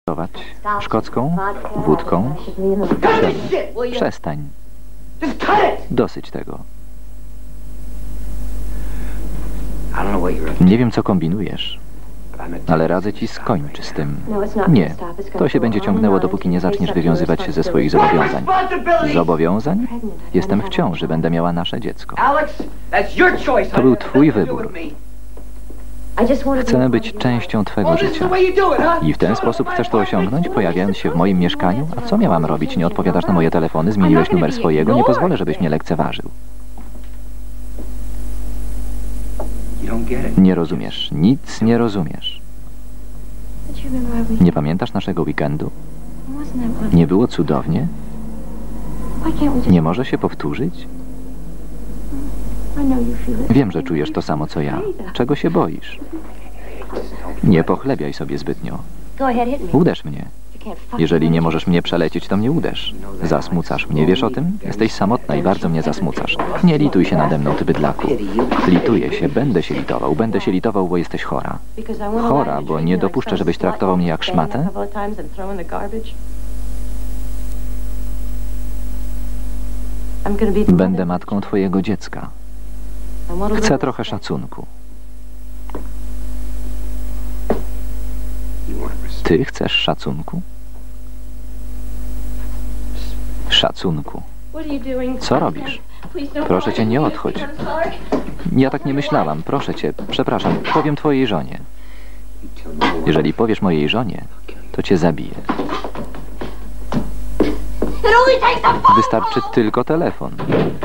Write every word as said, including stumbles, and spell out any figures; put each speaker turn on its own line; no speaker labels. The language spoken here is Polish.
Szkocką? Wódką? Przestań. Przestań. Dosyć tego. Nie wiem, co kombinujesz, ale radzę ci, skończ z tym. Nie, to się będzie ciągnęło, dopóki nie zaczniesz wywiązywać się ze swoich zobowiązań. Zobowiązań? Jestem w ciąży, będę miała nasze dziecko. To był twój wybór. Chcę być częścią twego życia. I w ten sposób chcesz to osiągnąć, pojawiając się w moim mieszkaniu? A co miałam robić? Nie odpowiadasz na moje telefony? Zmieniłeś numer swojego? Nie pozwolę, żebyś mnie lekceważył. Nie rozumiesz. Nic nie rozumiesz. Nie pamiętasz naszego weekendu? Nie było cudownie? Nie może się powtórzyć? Wiem, że czujesz to samo, co ja. Czego się boisz? Nie pochlebiaj sobie zbytnio. Uderz mnie. Jeżeli nie możesz mnie przelecieć, to mnie uderz. Zasmucasz mnie, wiesz o tym? Jesteś samotna i bardzo mnie zasmucasz. Nie lituj się nade mną, ty bydlaku. Lituję się, będę się litował, będę się litował, bo jesteś chora. Chora, bo nie dopuszczę, żebyś traktował mnie jak szmatę? Będę matką twojego dziecka. Chcę trochę szacunku. Ty chcesz szacunku? Szacunku. Co robisz? Proszę cię, nie odchodź. Ja tak nie myślałam. Proszę cię, przepraszam, powiem twojej żonie. Jeżeli powiesz mojej żonie, to cię zabiję. Wystarczy tylko telefon.